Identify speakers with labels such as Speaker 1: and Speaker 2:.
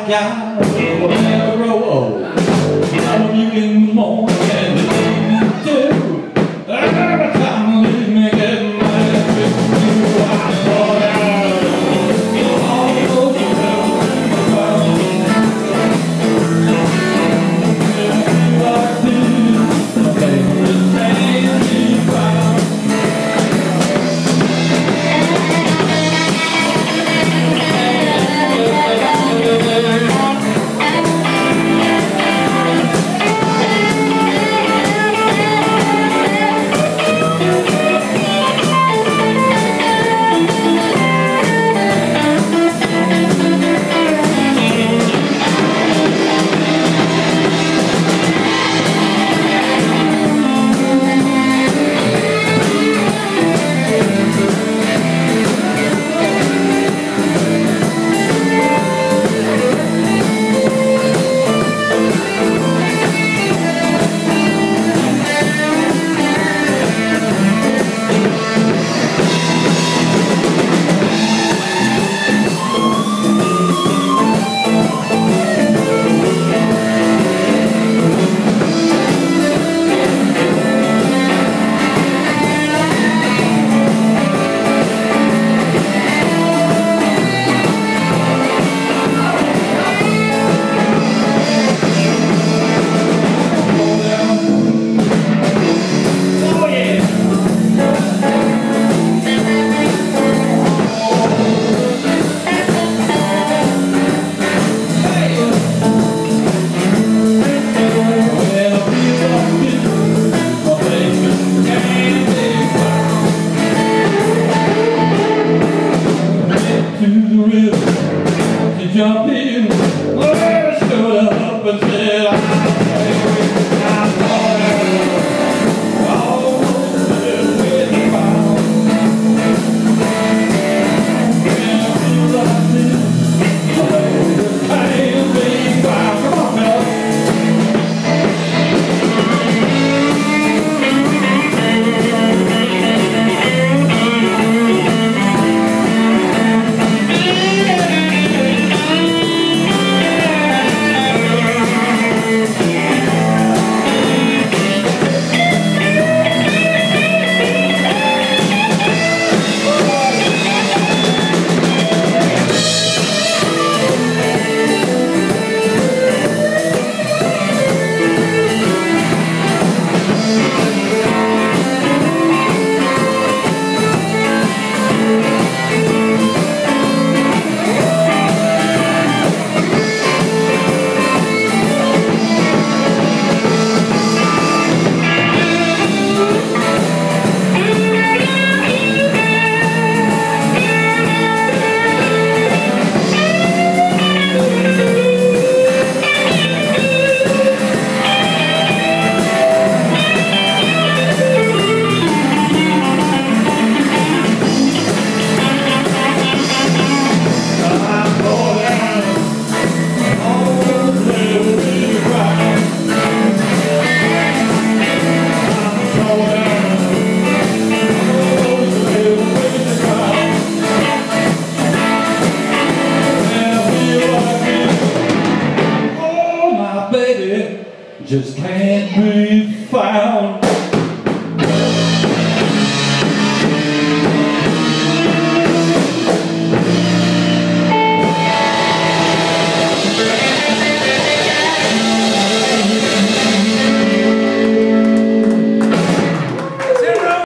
Speaker 1: like I will never grow old. I love you in the morning and the evening too. Every time I leave me getting mad with you, I fall out. All those you never think about. You like this, the favorite thing you found. Jump in, well, stood up and said, I'll take it, I'm falling. Almost with the bound. When I feel like this, the pain being found. Come on, fella. Just can't be found.